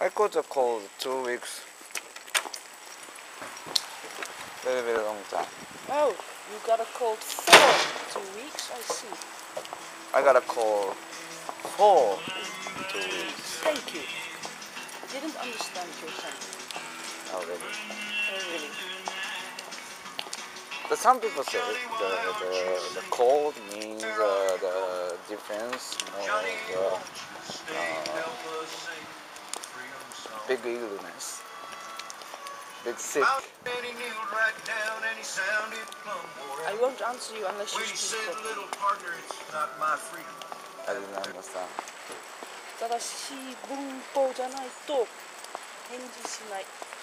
I caught a cold 2 weeks. Very, very long time. Oh, you got a cold for 2 weeks? I see. I got a cold for 2 weeks. Thank you. I didn't understand your sentence. Oh, really? Oh, really? But some people say the cold means the difference of big illness, big sick. I won't answer you unless you speak properly. I didn't understand. 正しい文法じゃないと返事しない。